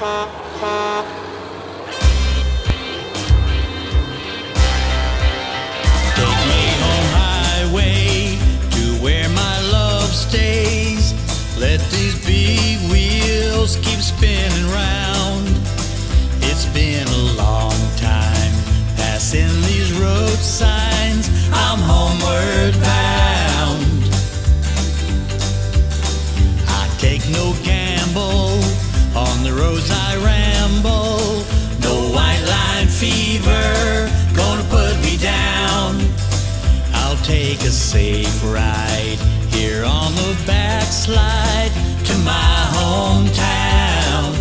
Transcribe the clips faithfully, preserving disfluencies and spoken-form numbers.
Take me home, highway, to where my love stays. Let these big wheels keep spinning round. It's been a long time passing these road signs. I'm homeward bound. I take no gamble on the roads I ramble. No white line fever gonna put me down. I'll take a safe ride here on the backslide to my hometown.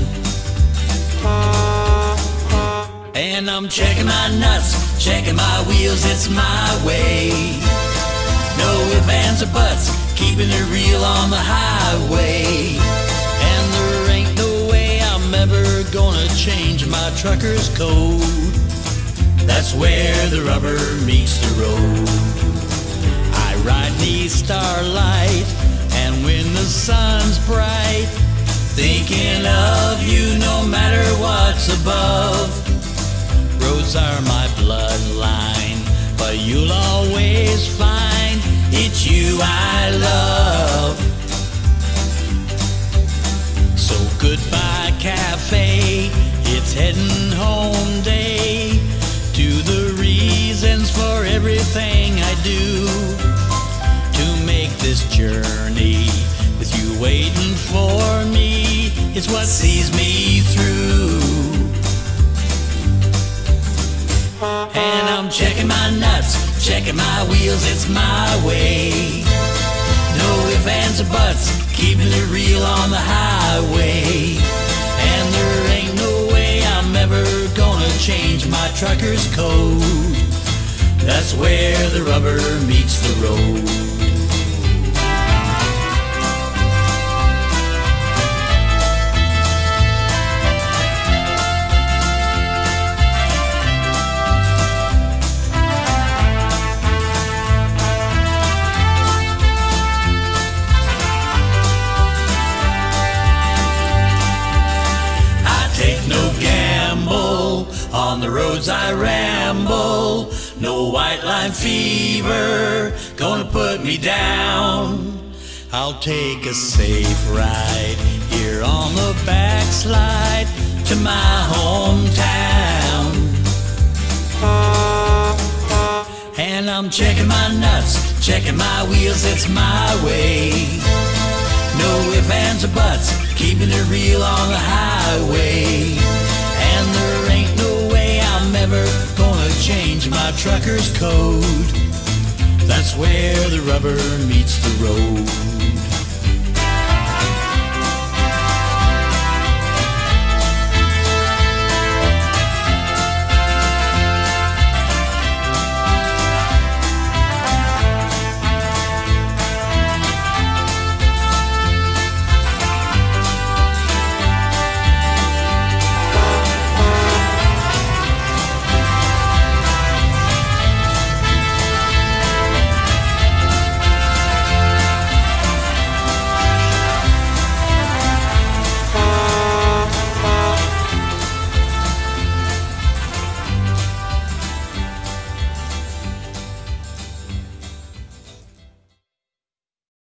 And I'm checking my nuts, checking my wheels, it's my way. No ifs, ands, or buts, keeping it real on the highway. And there ain't no way I'm ever gonna change my trucker's code. That's where the rubber meets the road. I ride neath starlight, and when the sun's bright, thinking of you no matter what's above. Roads are my bloodline, but you'll always find it's you I love. So goodbye cafe, it's heading home day, to the reasons for everything I do, to make this journey with you waiting for me. It's what sees me through. And I'm checking my nuts, checking my wheels, it's my way. No ifs, ands, or buts, keeping it real on the highway. And there ain't no way I'm ever gonna change my trucker's code. That's where the rubber meets the road. On the roads I ramble, no white line fever gonna put me down. I'll take a safe ride here on the backslide to my hometown. And I'm checking my nuts, checking my wheels, it's my way. No ifs, ands, or buts, keeping it real on the highway. And there ain't no way I'm ever gonna change my trucker's code. That's where the rubber meets the road.